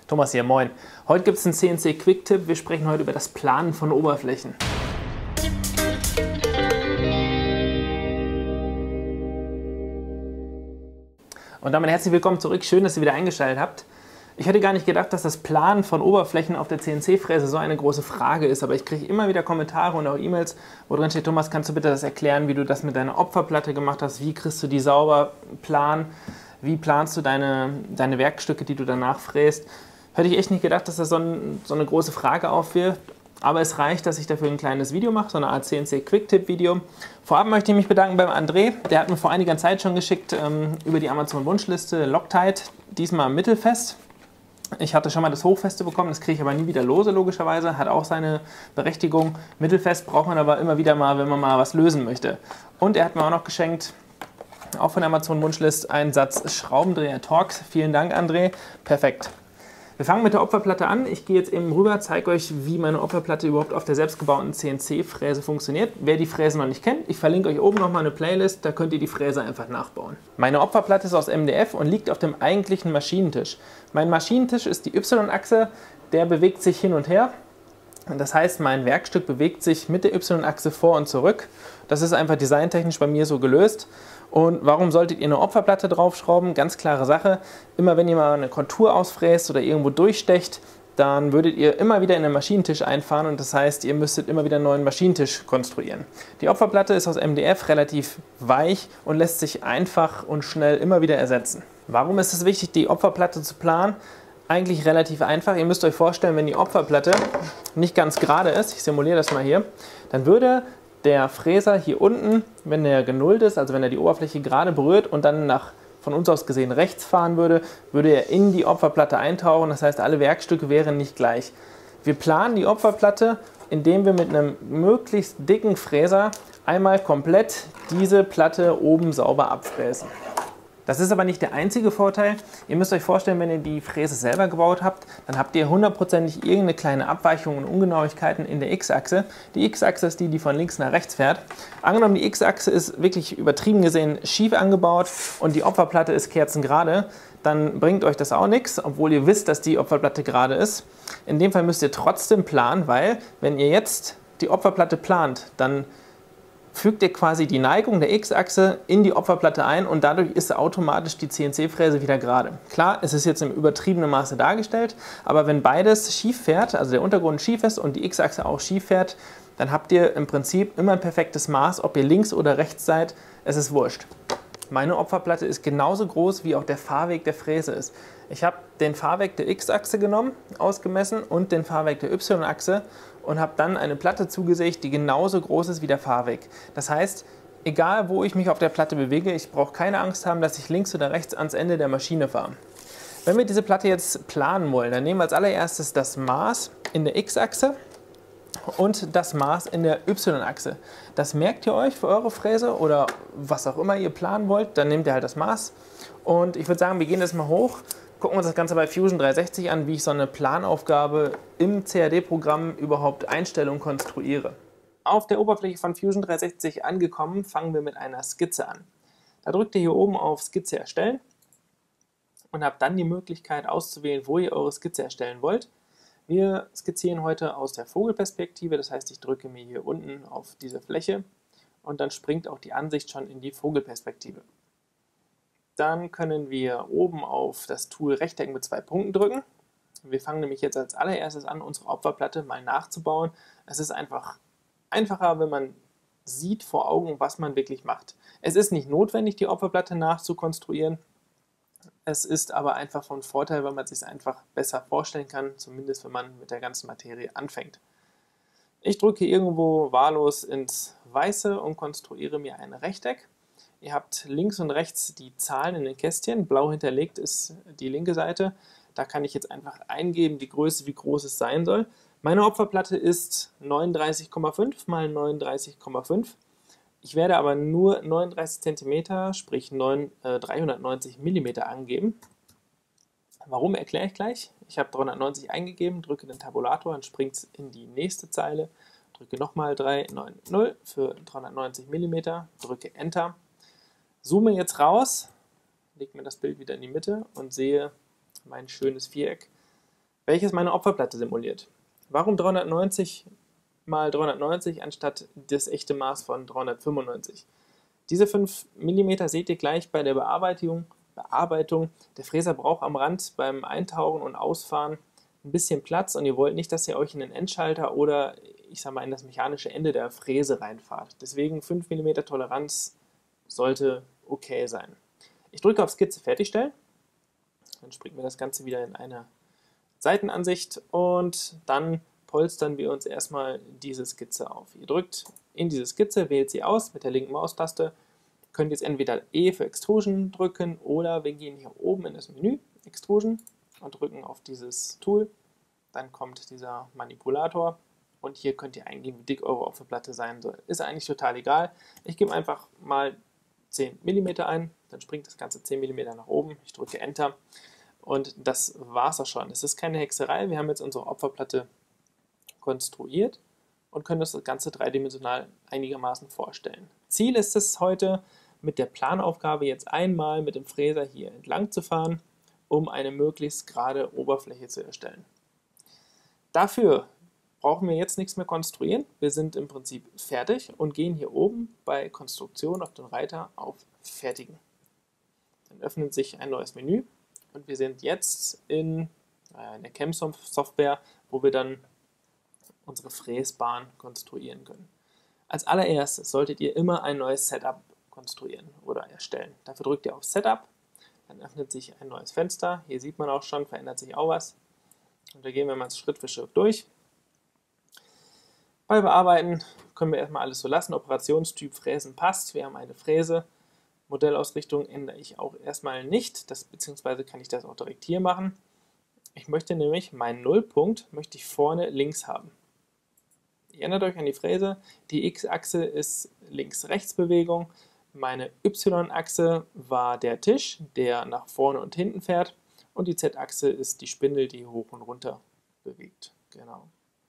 Thomas hier, moin. Heute gibt es einen CNC Quick-Tipp. Wir sprechen heute über das Planen von Oberflächen. Und damit herzlich willkommen zurück. Schön, dass ihr wieder eingeschaltet habt. Ich hätte gar nicht gedacht, dass das Planen von Oberflächen auf der CNC-Fräse so eine große Frage ist, aber ich kriege immer wieder Kommentare und auch E-Mails, wo drin steht: Thomas, kannst du bitte das erklären, wie du das mit deiner Opferplatte gemacht hast? Wie kriegst du die sauber planen? Wie planst du deine Werkstücke, die du danach fräst? Hätte ich echt nicht gedacht, dass das so eine große Frage aufwirft. Aber es reicht, dass ich dafür ein kleines Video mache, so eine Art CNC Quick-Tip-Video. Vorab möchte ich mich bedanken beim André. Der hat mir vor einiger Zeit schon geschickt über die Amazon-Wunschliste Loctite, diesmal mittelfest. Ich hatte schon mal das Hochfeste bekommen, das kriege ich aber nie wieder lose, logischerweise. Hat auch seine Berechtigung. Mittelfest braucht man aber immer wieder mal, wenn man mal was lösen möchte. Und er hat mir auch noch geschenkt, auch von der Amazon-Wunschlist, einen Satz Schraubendreher Torx. Vielen Dank, André. Perfekt. Wir fangen mit der Opferplatte an. Ich gehe jetzt eben rüber, zeige euch, wie meine Opferplatte überhaupt auf der selbstgebauten CNC-Fräse funktioniert. Wer die Fräse noch nicht kennt, ich verlinke euch oben nochmal eine Playlist, da könnt ihr die Fräse einfach nachbauen. Meine Opferplatte ist aus MDF und liegt auf dem eigentlichen Maschinentisch. Mein Maschinentisch ist die Y-Achse, der bewegt sich hin und her. Das heißt, mein Werkstück bewegt sich mit der Y-Achse vor und zurück. Das ist einfach designtechnisch bei mir so gelöst. Und warum solltet ihr eine Opferplatte draufschrauben? Ganz klare Sache. Immer wenn ihr mal eine Kontur ausfräst oder irgendwo durchstecht, dann würdet ihr immer wieder in den Maschinentisch einfahren und das heißt, ihr müsstet immer wieder einen neuen Maschinentisch konstruieren. Die Opferplatte ist aus MDF relativ weich und lässt sich einfach und schnell immer wieder ersetzen. Warum ist es wichtig, die Opferplatte zu planen? Eigentlich relativ einfach. Ihr müsst euch vorstellen, wenn die Opferplatte nicht ganz gerade ist, ich simuliere das mal hier, dann würde der Fräser hier unten, wenn er genullt ist, also wenn er die Oberfläche gerade berührt und dann von uns aus gesehen rechts fahren würde, würde er in die Opferplatte eintauchen. Das heißt, alle Werkstücke wären nicht gleich. Wir planen die Opferplatte, indem wir mit einem möglichst dicken Fräser einmal komplett diese Platte oben sauber abfräsen. Das ist aber nicht der einzige Vorteil. Ihr müsst euch vorstellen, wenn ihr die Fräse selber gebaut habt, dann habt ihr hundertprozentig irgendeine kleine Abweichung und Ungenauigkeiten in der X-Achse. Die X-Achse ist die von links nach rechts fährt. Angenommen, die X-Achse ist wirklich übertrieben gesehen schief angebaut und die Opferplatte ist kerzengerade, dann bringt euch das auch nichts, obwohl ihr wisst, dass die Opferplatte gerade ist. In dem Fall müsst ihr trotzdem planen, weil wenn ihr jetzt die Opferplatte plant, dann fügt ihr quasi die Neigung der X-Achse in die Opferplatte ein und dadurch ist automatisch die CNC-Fräse wieder gerade. Klar, es ist jetzt im übertriebenen Maße dargestellt, aber wenn beides schief fährt, also der Untergrund schief ist und die X-Achse auch schief fährt, dann habt ihr im Prinzip immer ein perfektes Maß, ob ihr links oder rechts seid, es ist wurscht. Meine Opferplatte ist genauso groß, wie auch der Fahrweg der Fräse ist. Ich habe den Fahrweg der X-Achse genommen, ausgemessen und den Fahrweg der Y-Achse und habe dann eine Platte zugesägt, die genauso groß ist wie der Fahrweg. Das heißt, egal wo ich mich auf der Platte bewege, ich brauche keine Angst haben, dass ich links oder rechts ans Ende der Maschine fahre. Wenn wir diese Platte jetzt planen wollen, dann nehmen wir als allererstes das Maß in der X-Achse und das Maß in der Y-Achse. Das merkt ihr euch für eure Fräse oder was auch immer ihr planen wollt, dann nehmt ihr halt das Maß. Und ich würde sagen, wir gehen jetzt mal hoch, gucken uns das Ganze bei Fusion 360 an, wie ich so eine Planaufgabe im CAD-Programm überhaupt einstelle und konstruiere. Auf der Oberfläche von Fusion 360 angekommen, fangen wir mit einer Skizze an. Da drückt ihr hier oben auf Skizze erstellen und habt dann die Möglichkeit auszuwählen, wo ihr eure Skizze erstellen wollt. Wir skizzieren heute aus der Vogelperspektive, das heißt, ich drücke mir hier unten auf diese Fläche und dann springt auch die Ansicht schon in die Vogelperspektive. Dann können wir oben auf das Tool Rechteck mit 2 Punkten drücken. Wir fangen nämlich jetzt als allererstes an, unsere Opferplatte mal nachzubauen. Es ist einfach einfacher, wenn man sieht vor Augen, was man wirklich macht. Es ist nicht notwendig, die Opferplatte nachzukonstruieren. Es ist aber einfach von Vorteil, weil man es sich einfach besser vorstellen kann, zumindest wenn man mit der ganzen Materie anfängt. Ich drücke irgendwo wahllos ins Weiße und konstruiere mir ein Rechteck. Ihr habt links und rechts die Zahlen in den Kästchen, blau hinterlegt ist die linke Seite. Da kann ich jetzt einfach eingeben, die Größe, wie groß es sein soll. Meine Opferplatte ist 39,5 x 39,5. Ich werde aber nur 39 cm, sprich 390 mm angeben. Warum, erkläre ich gleich. Ich habe 390 eingegeben, drücke den Tabulator, dann springt es in die nächste Zeile. Drücke nochmal 390 für 390 mm, drücke Enter. Zoome jetzt raus, lege mir das Bild wieder in die Mitte und sehe mein schönes Viereck. welches meine Opferplatte simuliert. Warum 390 mal 390 anstatt das echte Maß von 395? Diese 5 mm seht ihr gleich bei der Bearbeitung. Der Fräser braucht am Rand beim Eintauchen und Ausfahren ein bisschen Platz und ihr wollt nicht, dass ihr euch in den Endschalter oder ich sag mal in das mechanische Ende der Fräse reinfahrt. Deswegen 5 mm Toleranz sollte okay sein. Ich drücke auf Skizze fertigstellen, dann springt mir das Ganze wieder in eine Seitenansicht und dann polstern wir uns erstmal diese Skizze auf. Ihr drückt in diese Skizze, wählt sie aus mit der linken Maustaste, könnt jetzt entweder E für Extrusion drücken oder wir gehen hier oben in das Menü Extrusion und drücken auf dieses Tool. Dann kommt dieser Manipulator und hier könnt ihr eingeben, wie dick eure Opferplatte sein soll. Ist eigentlich total egal. Ich gebe einfach mal 10 mm ein, dann springt das Ganze 10 mm nach oben. Ich drücke Enter und das war's auch schon. Es ist keine Hexerei. Wir haben jetzt unsere Opferplatte konstruiert und können das Ganze dreidimensional einigermaßen vorstellen. Ziel ist es heute, mit der Planaufgabe jetzt einmal mit dem Fräser hier entlang zu fahren, um eine möglichst gerade Oberfläche zu erstellen. Dafür brauchen wir jetzt nichts mehr konstruieren. Wir sind im Prinzip fertig und gehen hier oben bei Konstruktion auf den Reiter auf Fertigen. Dann öffnet sich ein neues Menü und wir sind jetzt in der CAM-Software, wo wir dann unsere Fräsbahn konstruieren können. Als allererstes solltet ihr immer ein neues Setup konstruieren oder erstellen. Dafür drückt ihr auf Setup, dann öffnet sich ein neues Fenster. Hier sieht man auch schon, verändert sich auch was. Und da gehen wir mal Schritt für Schritt durch. Bei Bearbeiten können wir erstmal alles so lassen. Operationstyp Fräsen passt. Wir haben eine Fräse. Modellausrichtung ändere ich auch erstmal nicht, beziehungsweise kann ich das auch direkt hier machen. Ich möchte nämlich meinen Nullpunkt vorne links haben. Ihr erinnert euch an die Fräse, die X-Achse ist Links-Rechts-Bewegung, meine Y-Achse war der Tisch, der nach vorne und hinten fährt und die Z-Achse ist die Spindel, die hoch und runter bewegt. Genau.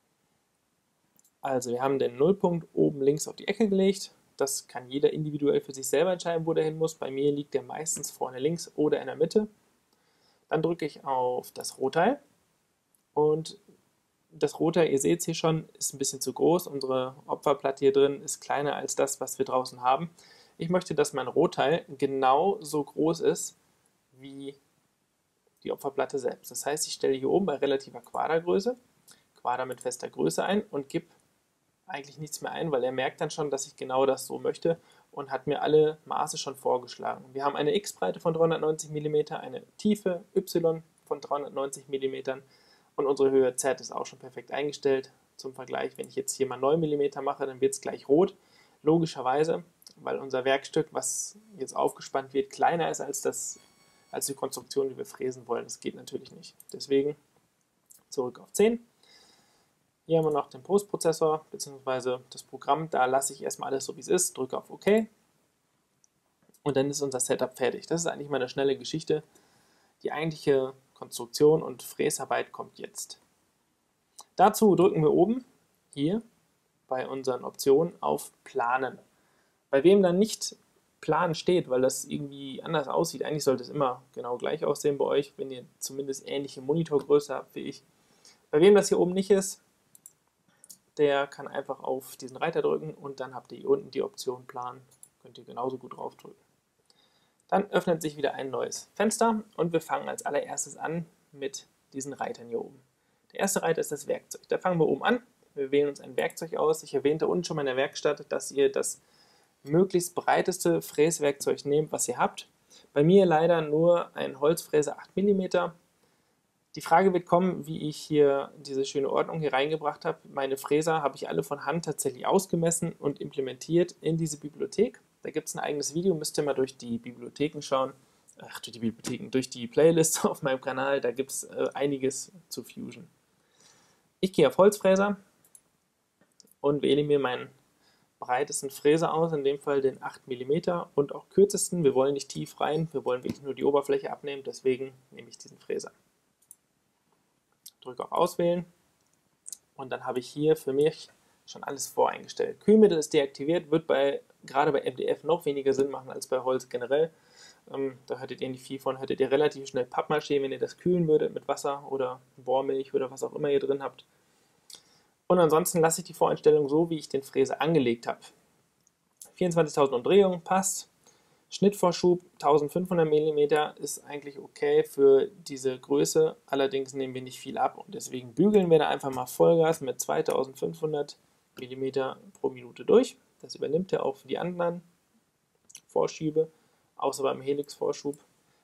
Also wir haben den Nullpunkt oben links auf die Ecke gelegt, das kann jeder individuell für sich selber entscheiden, wo der hin muss. Bei mir liegt der meistens vorne links oder in der Mitte. Dann drücke ich auf das Rohteil und das Rohteil, ihr seht es hier schon, ist ein bisschen zu groß. Unsere Opferplatte hier drin ist kleiner als das, was wir draußen haben. Ich möchte, dass mein Rohteil genau so groß ist wie die Opferplatte selbst. Das heißt, ich stelle hier oben bei relativer Quadergröße, Quader mit fester Größe ein und gebe eigentlich nichts mehr ein, weil er merkt dann schon, dass ich genau das so möchte und hat mir alle Maße schon vorgeschlagen. Wir haben eine X-Breite von 390 mm, eine Tiefe Y von 390 mm und unsere Höhe Z ist auch schon perfekt eingestellt. Zum Vergleich, wenn ich jetzt hier mal 9 mm mache, dann wird es gleich rot. Logischerweise, weil unser Werkstück, was jetzt aufgespannt wird, kleiner ist als die Konstruktion, die wir fräsen wollen. Das geht natürlich nicht. Deswegen zurück auf 10. Hier haben wir noch den Postprozessor bzw. das Programm. Da lasse ich erstmal alles so, wie es ist, drücke auf OK und dann ist unser Setup fertig. Das ist eigentlich mal eine schnelle Geschichte. Die eigentliche Konstruktion und Fräsarbeit kommt jetzt. Dazu drücken wir oben hier bei unseren Optionen auf Planen. Bei wem dann nicht Plan steht, weil das irgendwie anders aussieht, eigentlich sollte es immer genau gleich aussehen bei euch, wenn ihr zumindest ähnliche Monitorgröße habt wie ich. Bei wem das hier oben nicht ist, der kann einfach auf diesen Reiter drücken und dann habt ihr hier unten die Option Plan, könnt ihr genauso gut draufdrücken. Dann öffnet sich wieder ein neues Fenster und wir fangen als allererstes an mit diesen Reitern hier oben. Der erste Reiter ist das Werkzeug. Da fangen wir oben an. Wir wählen uns ein Werkzeug aus. Ich erwähnte unten schon mal in der Werkstatt, dass ihr das möglichst breiteste Fräswerkzeug nehmt, was ihr habt. Bei mir leider nur ein Holzfräser 8 mm. Die Frage wird kommen, wie ich hier diese schöne Ordnung hier reingebracht habe. Meine Fräser habe ich alle von Hand tatsächlich ausgemessen und implementiert in diese Bibliothek. Da gibt es ein eigenes Video, müsst ihr mal durch die Bibliotheken schauen. Durch die Playlist auf meinem Kanal, da gibt es einiges zu Fusion. Ich gehe auf Holzfräser und wähle mir meinen breitesten Fräser aus, in dem Fall den 8 mm und auch kürzesten. Wir wollen nicht tief rein, wir wollen wirklich nur die Oberfläche abnehmen, deswegen nehme ich diesen Fräser. Drücke auf Auswählen und dann habe ich hier für mich schon alles voreingestellt. Kühlmittel ist deaktiviert, wird gerade bei MDF noch weniger Sinn machen als bei Holz generell. Da hattet ihr nicht viel von, hattet ihr relativ schnell Pappmaché, wenn ihr das kühlen würdet mit Wasser oder Bohrmilch oder was auch immer ihr drin habt. Und ansonsten lasse ich die Voreinstellung so, wie ich den Fräser angelegt habe. 24.000 Umdrehungen passt. Schnittvorschub 1500 mm ist eigentlich okay für diese Größe, allerdings nehmen wir nicht viel ab und deswegen bügeln wir da einfach mal Vollgas mit 2500 mm pro Minute durch. Das übernimmt er auch für die anderen Vorschübe, außer beim Helix-Vorschub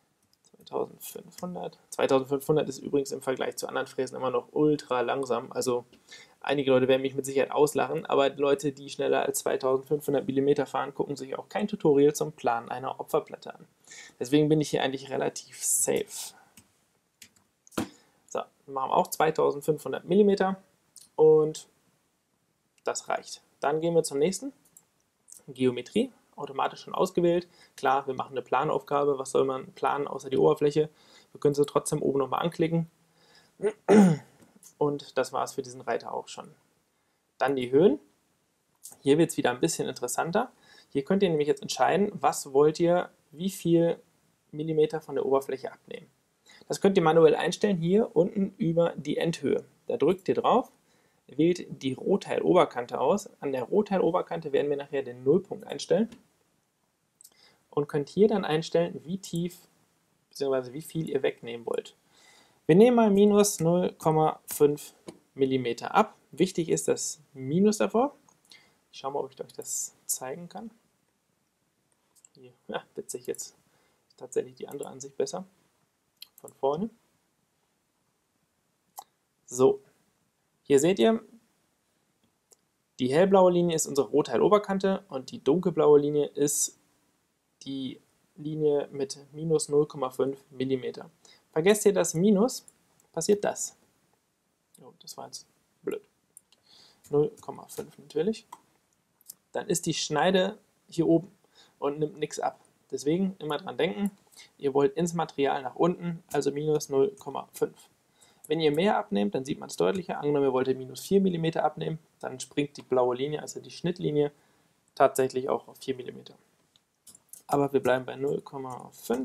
2500. 2500 ist übrigens im Vergleich zu anderen Fräsen immer noch ultra langsam, also einige Leute werden mich mit Sicherheit auslachen, aber Leute, die schneller als 2500 mm fahren, gucken sich auch kein Tutorial zum Planen einer Opferplatte an. Deswegen bin ich hier eigentlich relativ safe. So, wir machen auch 2500 mm und das reicht. Dann gehen wir zum nächsten. Geometrie, automatisch schon ausgewählt. Klar, wir machen eine Planaufgabe. Was soll man planen außer die Oberfläche? Wir können sie trotzdem oben nochmal anklicken. Und das war es für diesen Reiter auch schon. Dann die Höhen. Hier wird es wieder ein bisschen interessanter. Hier könnt ihr nämlich jetzt entscheiden, was wollt ihr, wie viel Millimeter von der Oberfläche abnehmen. Das könnt ihr manuell einstellen, hier unten über die Endhöhe. Da drückt ihr drauf, wählt die Rohteiloberkante aus. An der Rohteiloberkante werden wir nachher den Nullpunkt einstellen und könnt hier dann einstellen, wie tief bzw. wie viel ihr wegnehmen wollt. Wir nehmen mal minus 0,5 mm ab. Wichtig ist das Minus davor. Ich schaue mal, ob ich euch das zeigen kann. Hier, ja, witzig, jetzt ist tatsächlich die andere Ansicht besser. Von vorne. So, hier seht ihr, die hellblaue Linie ist unsere Rohteiloberkante und die dunkelblaue Linie ist die Linie mit minus 0,5 mm. Vergesst ihr das Minus, passiert das. Oh, das war jetzt blöd. 0,5 natürlich. Dann ist die Schneide hier oben und nimmt nichts ab. Deswegen immer dran denken, ihr wollt ins Material nach unten, also minus 0,5. Wenn ihr mehr abnehmt, dann sieht man es deutlicher. Angenommen, ihr wollt minus 4 mm abnehmen, dann springt die blaue Linie, also die Schnittlinie, tatsächlich auch auf 4 mm. Aber wir bleiben bei 0,5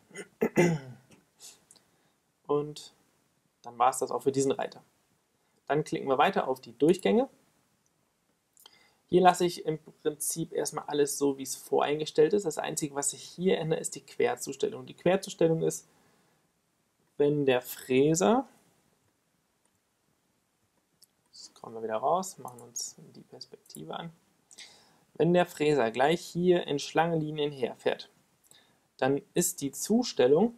und dann war es das auch für diesen Reiter. Dann klicken wir weiter auf die Durchgänge. Hier lasse ich im Prinzip erstmal alles so, wie es voreingestellt ist. Das Einzige, was sich hier ändert, ist die Querzustellung. Die Querzustellung ist, wenn der Fräser, jetzt kommen wir wieder raus, machen uns die Perspektive an, wenn der Fräser gleich hier in Schlangenlinien herfährt, dann ist die Zustellung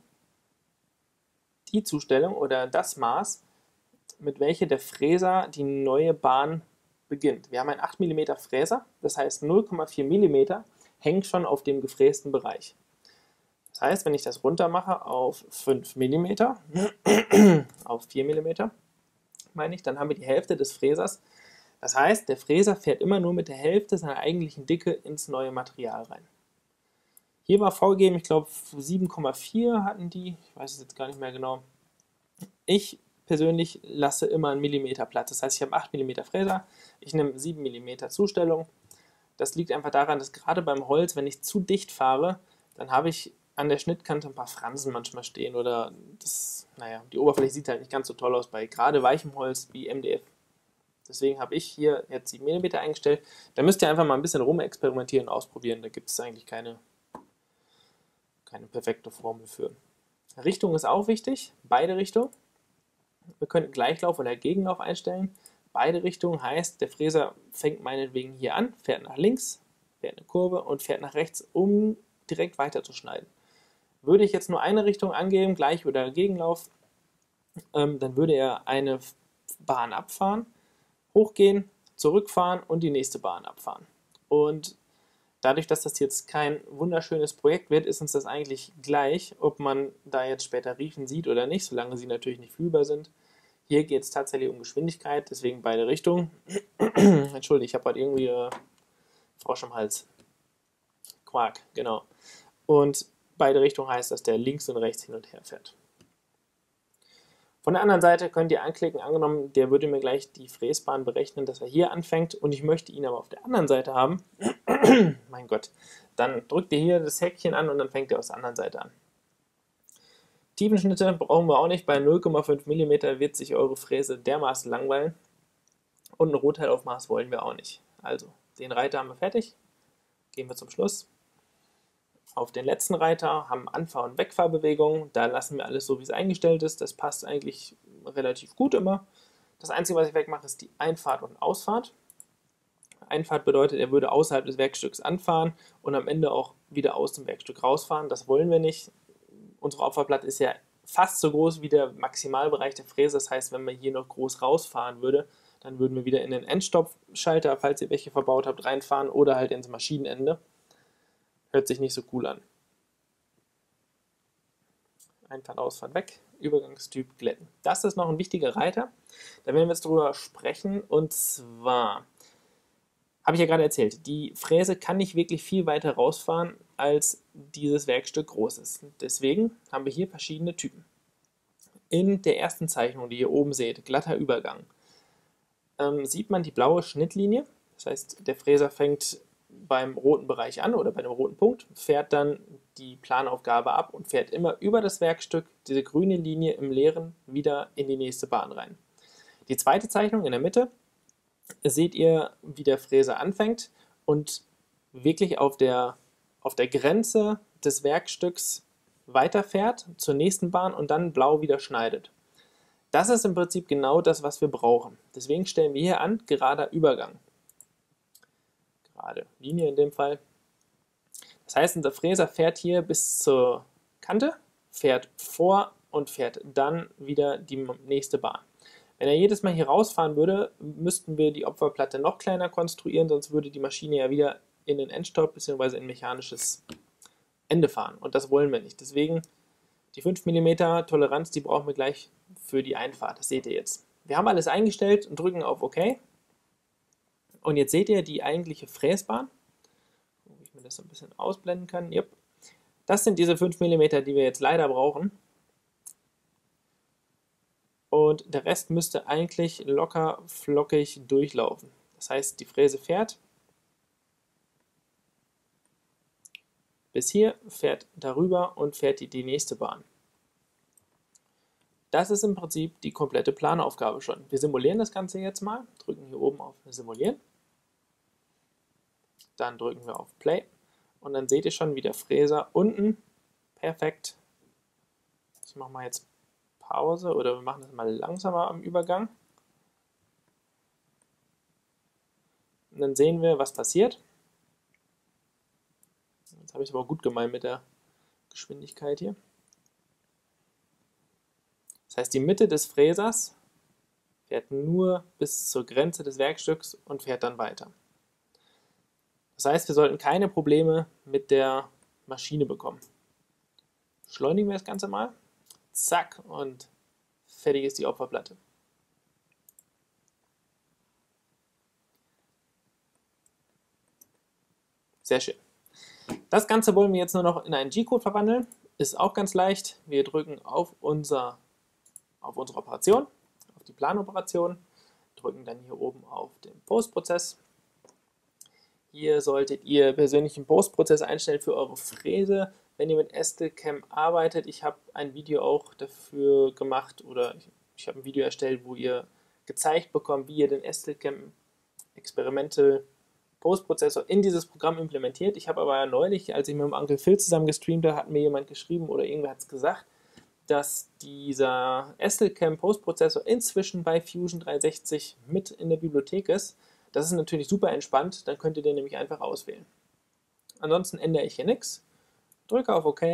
oder das Maß, mit welcher der Fräser die neue Bahn beginnt. Wir haben einen 8 mm Fräser, das heißt 0,4 mm hängt schon auf dem gefrästen Bereich. Das heißt, wenn ich das runter mache auf 5 mm, auf 4 mm, meine ich, dann haben wir die Hälfte des Fräsers. Das heißt, der Fräser fährt immer nur mit der Hälfte seiner eigentlichen Dicke ins neue Material rein. Hier war vorgegeben, ich glaube 7,4 hatten die, ich weiß es jetzt gar nicht mehr genau. Ich persönlich lasse immer einen Millimeter Platz. Das heißt, ich habe 8 mm Fräser, ich nehme 7 mm Zustellung. Das liegt einfach daran, dass gerade beim Holz, wenn ich zu dicht fahre, dann habe ich an der Schnittkante ein paar Fransen manchmal stehen oder das, naja, die Oberfläche sieht halt nicht ganz so toll aus bei gerade weichem Holz wie MDF. Deswegen habe ich hier jetzt 7 mm eingestellt. Da müsst ihr einfach mal ein bisschen rumexperimentieren und ausprobieren. Da gibt es eigentlich keine perfekte Formel für. Richtung ist auch wichtig, beide Richtungen. Wir können Gleichlauf oder Gegenlauf einstellen. Beide Richtungen heißt, der Fräser fängt meinetwegen hier an, fährt nach links, fährt eine Kurve und fährt nach rechts, um direkt weiter zu schneiden. Würde ich jetzt nur eine Richtung angeben, Gleich- oder Gegenlauf, dann würde er eine Bahn abfahren, hochgehen, zurückfahren und die nächste Bahn abfahren. Und dadurch, dass das jetzt kein wunderschönes Projekt wird, ist uns das eigentlich gleich, ob man da jetzt später Riefen sieht oder nicht, solange sie natürlich nicht fühlbar sind. Hier geht es tatsächlich um Geschwindigkeit, deswegen beide Richtungen. Entschuldigung, ich habe heute irgendwie Frosch im Hals. Quark, genau. Und beide Richtungen heißt, dass der links und rechts hin und her fährt. Von der anderen Seite könnt ihr anklicken, angenommen, der würde mir gleich die Fräsbahn berechnen, dass er hier anfängt und ich möchte ihn aber auf der anderen Seite haben. Mein Gott, dann drückt ihr hier das Häkchen an und dann fängt er auf der anderen Seite an. Tiefenschnitte brauchen wir auch nicht, bei 0,5 mm wird sich eure Fräse dermaßen langweilen und ein Rohteilaufmaß wollen wir auch nicht. Also, den Reiter haben wir fertig, gehen wir zum Schluss. Auf den letzten Reiter haben Anfahr- und Wegfahrbewegungen. Da lassen wir alles so, wie es eingestellt ist. Das passt eigentlich relativ gut immer. Das Einzige, was ich wegmache, ist die Einfahrt und Ausfahrt. Einfahrt bedeutet, er würde außerhalb des Werkstücks anfahren und am Ende auch wieder aus dem Werkstück rausfahren. Das wollen wir nicht. Unsere Opferplatte ist ja fast so groß wie der Maximalbereich der Fräse. Das heißt, wenn man hier noch groß rausfahren würde, dann würden wir wieder in den Endstoppschalter, falls ihr welche verbaut habt, reinfahren oder halt ins Maschinenende. Hört sich nicht so cool an. Einfahrt, Ausfahrt weg, Übergangstyp glätten. Das ist noch ein wichtiger Reiter. Da werden wir jetzt drüber sprechen. Und zwar, habe ich ja gerade erzählt, die Fräse kann nicht wirklich viel weiter rausfahren, als dieses Werkstück groß ist. Deswegen haben wir hier verschiedene Typen. In der ersten Zeichnung, die ihr oben seht, glatter Übergang, sieht man die blaue Schnittlinie. Das heißt, der Fräser fängt beim roten Bereich an oder bei dem roten Punkt, fährt dann die Planaufgabe ab und fährt immer über das Werkstück, diese grüne Linie im Leeren, wieder in die nächste Bahn rein. Die zweite Zeichnung in der Mitte seht ihr, wie der Fräser anfängt und wirklich auf der Grenze des Werkstücks weiterfährt zur nächsten Bahn und dann blau wieder schneidet. Das ist im Prinzip genau das, was wir brauchen. Deswegen stellen wir hier an, gerader Übergang. Gerade Linie in dem Fall. Das heißt, unser Fräser fährt hier bis zur Kante, fährt vor und fährt dann wieder die nächste Bahn. Wenn er jedes Mal hier rausfahren würde, müssten wir die Opferplatte noch kleiner konstruieren, sonst würde die Maschine ja wieder in den Endstopp bzw. in mechanisches Ende fahren. Und das wollen wir nicht. Deswegen die 5 mm Toleranz, die brauchen wir gleich für die Einfahrt. Das seht ihr jetzt. Wir haben alles eingestellt und drücken auf OK. Und jetzt seht ihr die eigentliche Fräsbahn, wo ich mir das so ein bisschen ausblenden kann. Yep. Das sind diese 5 mm, die wir jetzt leider brauchen. Und der Rest müsste eigentlich locker flockig durchlaufen. Das heißt, die Fräse fährt bis hier, fährt darüber und fährt die nächste Bahn. Das ist im Prinzip die komplette Planaufgabe schon. Wir simulieren das Ganze jetzt mal, drücken hier oben auf Simulieren. Dann drücken wir auf Play und dann seht ihr schon, wie der Fräser unten perfekt, ich mache mal jetzt Pause oder wir machen das mal langsamer am Übergang. Und dann sehen wir, was passiert. Jetzt habe ich es aber gut gemeint mit der Geschwindigkeit hier. Das heißt, die Mitte des Fräsers fährt nur bis zur Grenze des Werkstücks und fährt dann weiter. Das heißt, wir sollten keine Probleme mit der Maschine bekommen. Beschleunigen wir das Ganze mal. Zack, und fertig ist die Opferplatte. Sehr schön. Das Ganze wollen wir jetzt nur noch in einen G-Code verwandeln. Ist auch ganz leicht. Wir drücken auf unsere Operation, auf die Planoperation, drücken dann hier oben auf den Postprozess. Hier solltet ihr persönlich einen Postprozess einstellen für eure Fräse. Wenn ihr mit STLCam arbeitet, ich habe ein Video auch dafür gemacht oder ich habe ein Video erstellt, wo ihr gezeigt bekommt, wie ihr den STLCam Experimental Postprozessor in dieses Programm implementiert. Ich habe aber neulich, als ich mit dem Uncle Phil zusammen gestreamt habe, hat mir jemand geschrieben oder irgendwer hat es gesagt, dass dieser STLCam Postprozessor inzwischen bei Fusion 360 mit in der Bibliothek ist. Das ist natürlich super entspannt, dann könnt ihr den nämlich einfach auswählen. Ansonsten ändere ich hier nichts, drücke auf OK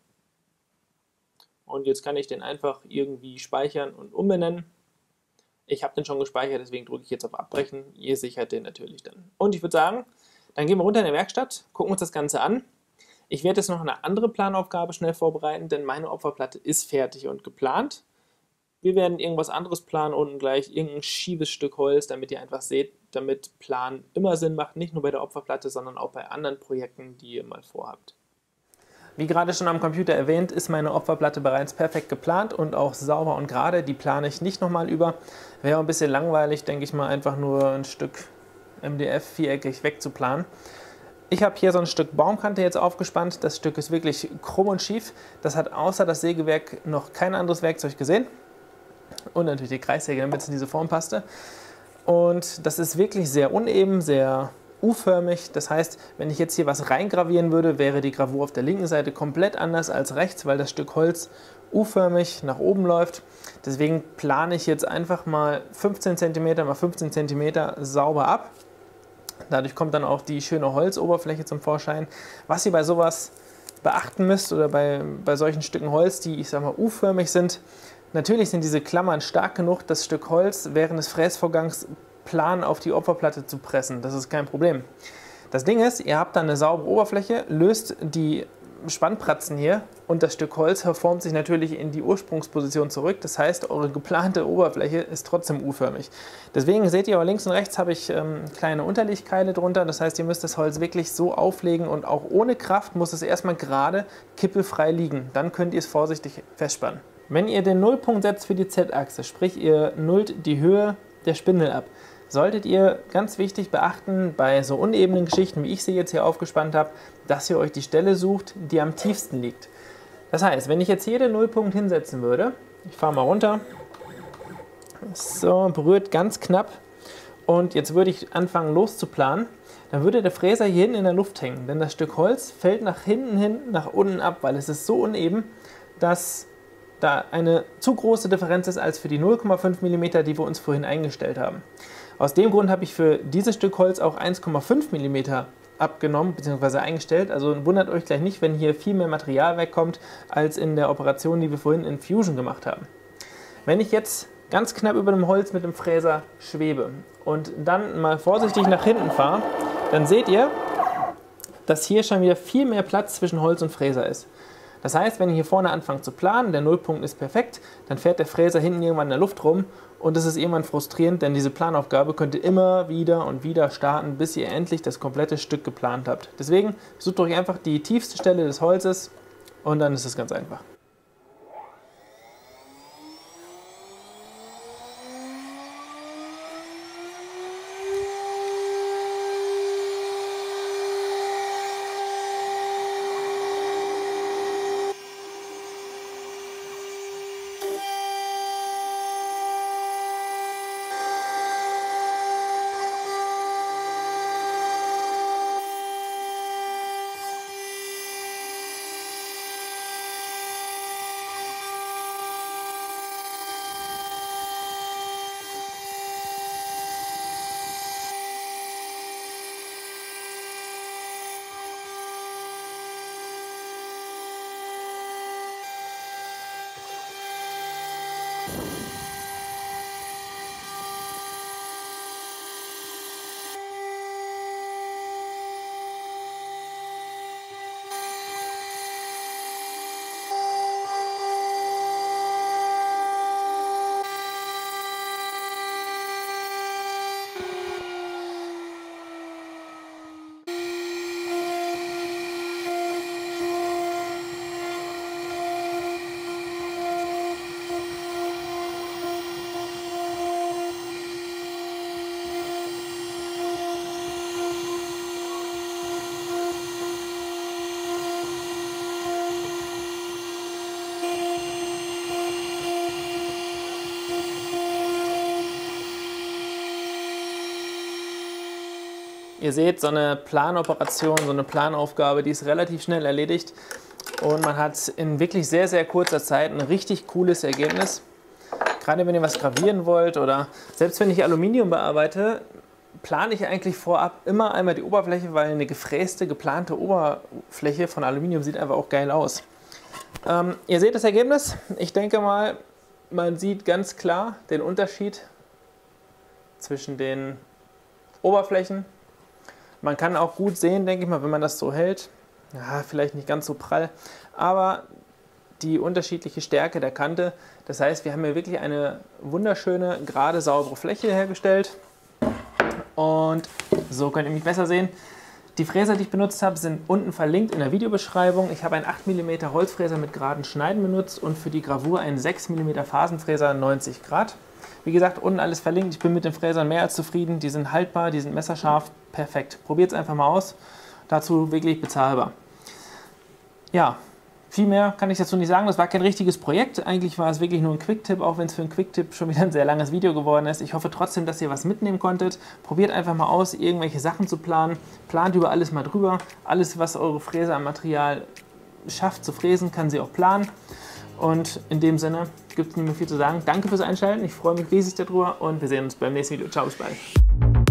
und jetzt kann ich den einfach irgendwie speichern und umbenennen. Ich habe den schon gespeichert, deswegen drücke ich jetzt auf Abbrechen. Ihr sichert den natürlich dann. Und ich würde sagen, dann gehen wir runter in die Werkstatt, gucken uns das Ganze an. Ich werde jetzt noch eine andere Planaufgabe schnell vorbereiten, denn meine Opferplatte ist fertig und geplant. Wir werden irgendwas anderes planen, unten gleich irgendein schiefes Stück Holz, damit ihr einfach seht, damit Planen immer Sinn macht, nicht nur bei der Opferplatte, sondern auch bei anderen Projekten, die ihr mal vorhabt. Wie gerade schon am Computer erwähnt, ist meine Opferplatte bereits perfekt geplant und auch sauber und gerade. Die plane ich nicht nochmal über. Wäre ein bisschen langweilig, denke ich mal, einfach nur ein Stück MDF viereckig wegzuplanen. Ich habe hier so ein Stück Baumkante jetzt aufgespannt. Das Stück ist wirklich krumm und schief. Das hat außer das Sägewerk noch kein anderes Werkzeug gesehen. Und natürlich die Kreissäge, damit es in diese Form passte. Und das ist wirklich sehr uneben, sehr U-förmig. Das heißt, wenn ich jetzt hier was reingravieren würde, wäre die Gravur auf der linken Seite komplett anders als rechts, weil das Stück Holz U-förmig nach oben läuft. Deswegen plane ich jetzt einfach mal 15 cm mal 15 cm sauber ab. Dadurch kommt dann auch die schöne Holzoberfläche zum Vorschein. Was ihr bei sowas beachten müsst oder bei solchen Stücken Holz, die ich sag mal U-förmig sind, natürlich sind diese Klammern stark genug, das Stück Holz während des Fräsvorgangs plan auf die Opferplatte zu pressen. Das ist kein Problem. Das Ding ist, ihr habt dann eine saubere Oberfläche, löst die Spannpratzen hier und das Stück Holz verformt sich natürlich in die Ursprungsposition zurück. Das heißt, eure geplante Oberfläche ist trotzdem U-förmig. Deswegen seht ihr, links und rechts habe ich kleine Unterlegkeile drunter. Das heißt, ihr müsst das Holz wirklich so auflegen und auch ohne Kraft muss es erstmal gerade kippelfrei liegen. Dann könnt ihr es vorsichtig festspannen. Wenn ihr den Nullpunkt setzt für die Z-Achse, sprich ihr nullt die Höhe der Spindel ab, solltet ihr ganz wichtig beachten bei so unebenen Geschichten, wie ich sie jetzt hier aufgespannt habe, dass ihr euch die Stelle sucht, die am tiefsten liegt. Das heißt, wenn ich jetzt hier den Nullpunkt hinsetzen würde, ich fahre mal runter, so, berührt ganz knapp und jetzt würde ich anfangen loszuplanen, dann würde der Fräser hier hinten in der Luft hängen, denn das Stück Holz fällt nach hinten hin, nach unten ab, weil es ist so uneben, dass da eine zu große Differenz ist als für die 0,5 mm, die wir uns vorhin eingestellt haben. Aus dem Grund habe ich für dieses Stück Holz auch 1,5 mm abgenommen bzw. eingestellt. Also wundert euch gleich nicht, wenn hier viel mehr Material wegkommt, als in der Operation, die wir vorhin in Fusion gemacht haben. Wenn ich jetzt ganz knapp über dem Holz mit dem Fräser schwebe und dann mal vorsichtig nach hinten fahre, dann seht ihr, dass hier schon wieder viel mehr Platz zwischen Holz und Fräser ist. Das heißt, wenn ihr hier vorne anfangt zu planen, der Nullpunkt ist perfekt, dann fährt der Fräser hinten irgendwann in der Luft rum und das ist irgendwann frustrierend, denn diese Planaufgabe könnt ihr immer wieder und wieder starten, bis ihr endlich das komplette Stück geplant habt. Deswegen sucht euch einfach die tiefste Stelle des Holzes und dann ist es ganz einfach. Ihr seht, so eine Planoperation, so eine Planaufgabe, die ist relativ schnell erledigt und man hat in wirklich sehr, sehr kurzer Zeit ein richtig cooles Ergebnis. Gerade wenn ihr was gravieren wollt oder selbst wenn ich Aluminium bearbeite, plane ich eigentlich vorab immer einmal die Oberfläche, weil eine gefräste, geplante Oberfläche von Aluminium sieht einfach auch geil aus. Ihr seht das Ergebnis. Ich denke mal, man sieht ganz klar den Unterschied zwischen den Oberflächen. Man kann auch gut sehen, denke ich mal, wenn man das so hält, ja, vielleicht nicht ganz so prall, aber die unterschiedliche Stärke der Kante. Das heißt, wir haben hier wirklich eine wunderschöne, gerade saubere Fläche hergestellt. Und so könnt ihr mich besser sehen. Die Fräser, die ich benutzt habe, sind unten verlinkt in der Videobeschreibung. Ich habe einen 8 mm Holzfräser mit geraden Schneiden benutzt und für die Gravur einen 6 mm Phasenfräser 90 Grad. Wie gesagt, unten alles verlinkt. Ich bin mit den Fräsern mehr als zufrieden. Die sind haltbar, die sind messerscharf, perfekt. Probiert es einfach mal aus. Dazu wirklich bezahlbar. Ja, viel mehr kann ich dazu nicht sagen. Das war kein richtiges Projekt. Eigentlich war es wirklich nur ein Quick-Tipp, auch wenn es für einen Quick-Tipp schon wieder ein sehr langes Video geworden ist. Ich hoffe trotzdem, dass ihr was mitnehmen konntet. Probiert einfach mal aus, irgendwelche Sachen zu planen. Plant über alles mal drüber. Alles, was eure Fräse am Material schafft zu fräsen, kann sie auch planen. Und in dem Sinne gibt es nicht mehr viel zu sagen. Danke fürs Einschalten. Ich freue mich riesig darüber und wir sehen uns beim nächsten Video. Ciao, bis bald.